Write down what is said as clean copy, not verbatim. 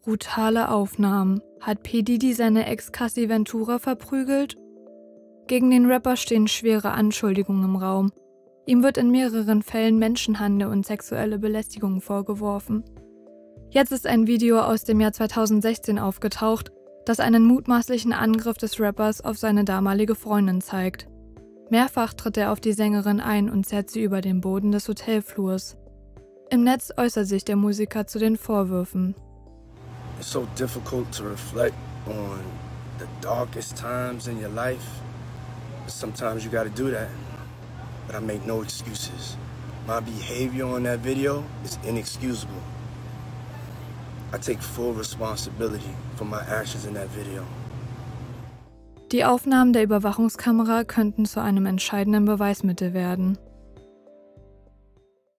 Brutale Aufnahmen. Hat P. Diddy seine Ex Cassie Ventura verprügelt? Gegen den Rapper stehen schwere Anschuldigungen im Raum. Ihm wird in mehreren Fällen Menschenhandel und sexuelle Belästigung vorgeworfen. Jetzt ist ein Video aus dem Jahr 2016 aufgetaucht, das einen mutmaßlichen Angriff des Rappers auf seine damalige Freundin zeigt. Mehrfach tritt er auf die Sängerin ein und zerrt sie über den Boden des Hotelflurs. Im Netz äußert sich der Musiker zu den Vorwürfen. It's so difficult to reflect on the darkest times in your life. Sometimes you gotta do that. But I make no excuses. My behavior on that video is inexcusable. I take full responsibility for my actions in that video. Die Aufnahmen der Überwachungskamera könnten zu einem entscheidenden Beweismittel werden.